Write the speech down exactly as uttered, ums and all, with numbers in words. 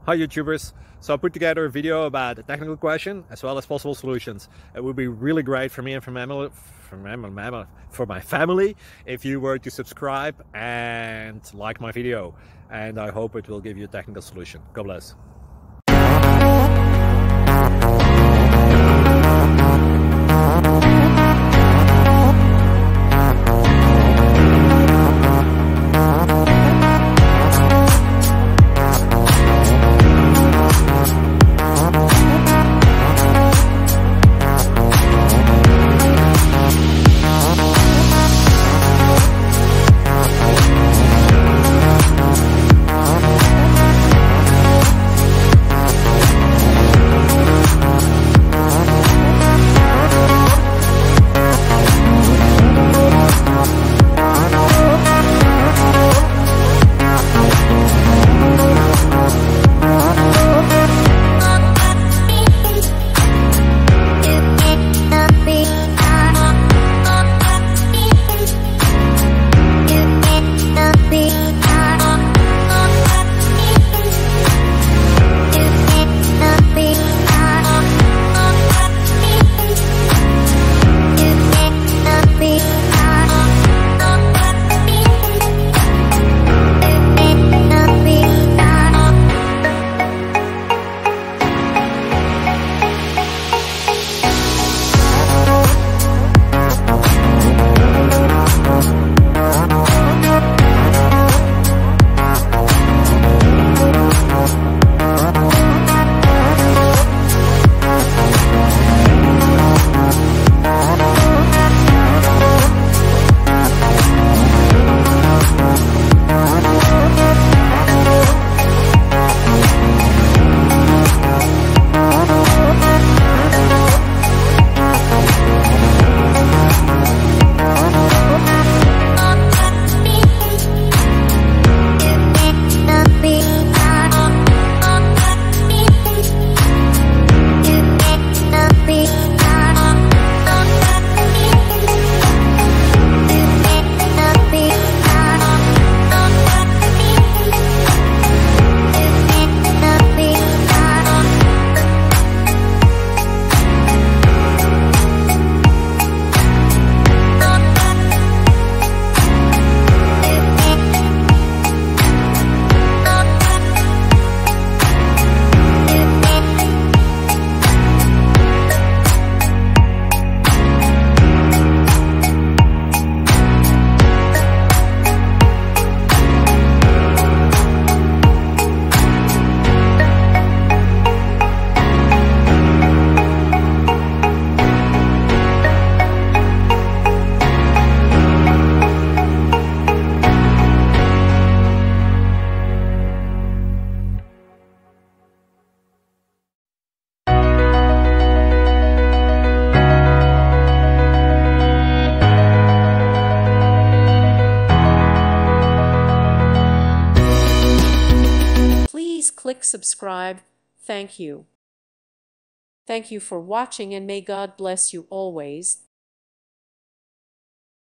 Hi YouTubers! So I put together a video about a technical question as well as possible solutions. It would be really great for me and for my family, for my, for my family if you were to subscribe and like my video. And I hope it will give you a technical solution. God bless. Please click subscribe. Thank you. Thank you for watching, and may God bless you always.